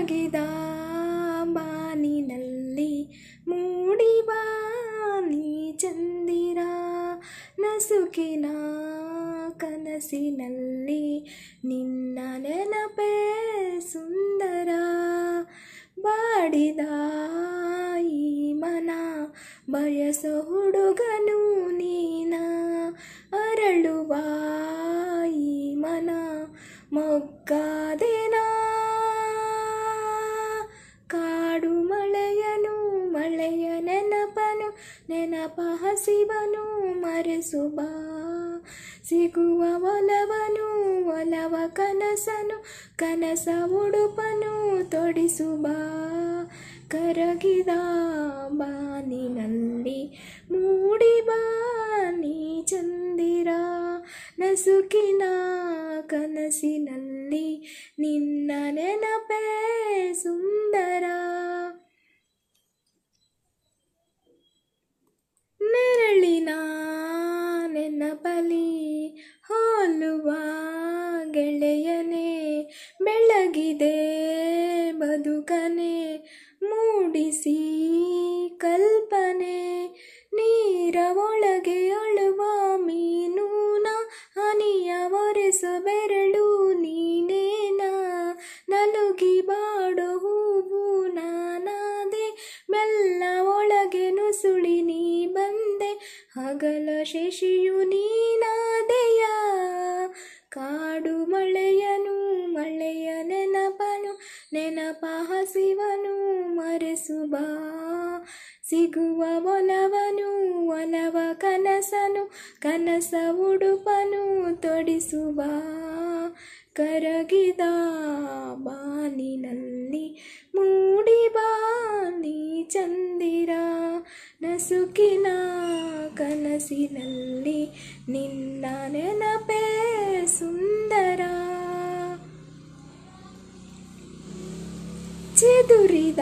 ಕರಗಿದ ಬಾನಿನಲ್ಲಿ ಮೂಡಿಬಾ ನೀ ಚಂದಿರ, ನಸುಕಿನ ಕನಸಿನಲ್ಲಿ ನಿನ್ನ ನೆನಪೇ ಸುಂದರ. ಬಾಡಿದ ಈ ಮನ ಬಯಸೋ ಹುಡುಗನು ನೀನ, ಅರಳುವ ಈ ಮನ ಮೊಗ್ಗಾದೆನಾ. ಕಾಡು ಮಳೆಯನು ಮಳೆಯ ನೆನಪನು ನೆನಪ ಹಸಿವನು ಮರೆಸುವ, ಸಿಗುವ ಒಲವನು ಒಲವ ಕನಸನು ಕನಸ ಉಡುಪನು ತೊಡಿಸುವ. ಕರಗಿದ ಬಾನಿನಲ್ಲಿ ಮೂಡಿಬಾ ನೀ ಚಂದಿರ, ನಸುಕಿನ ಕನಸಿನಲ್ಲಿ ನಿನ್ನ ನೆನಪೇ ಸುಂದರ. ನೆರಳಿನ ನೆನಪಲಿ ಹೋಲುವ ಗೆಳೆಯನೇ, ಬೆಳಗಿದೆ ಬದುಕನೆ ಮೂಡಿಸಿ ಕಲ್ಪನೆ. ನೀರ ಒಳಗೆ ಅಳುವ ಮೀನೂನ ಹನಿಯ ಒರೆಸ ಬೆರಳು ನೀನೇನ, ನಲುಗಿ ಬಾಡೋ ಹೂವು ನಾನಾದೆ, ಮೆಲ್ಲ ಒಳಗೆ ನುಸುಳಿ ನೀ ಬಂದೆ, ಹಗಲ ಶಶಿಯು ನೀನಾದೆಯ. ಕಾಡು ಮಳೆಯನು ಮಳೆಯ ನೆನಪನು ನೆನಪ ಹಸಿವನು ಮರೆಸುವ, ಸಿಗುವ ಒಲವನು ಒಲವ ಕನಸನು ಕನಸ ಉಡುಪನು ತೊಡಿಸುವ. ಕರಗಿದ ಬಾನಿನಲ್ಲಿ ಮೂಡಿಬಾ ನೀ ಚಂದಿರ, ನಸುಕಿನ ಕನಸಿನಲ್ಲಿ ನಿನ್ನ ನೆನಪೇ ಸುಂದರ. ಚೆದುರಿದ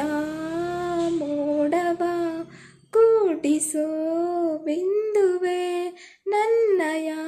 ಮೋಡವ ಕೂಡಿಸೋ ಬಿಂದುವೆ, ನನ್ನಯ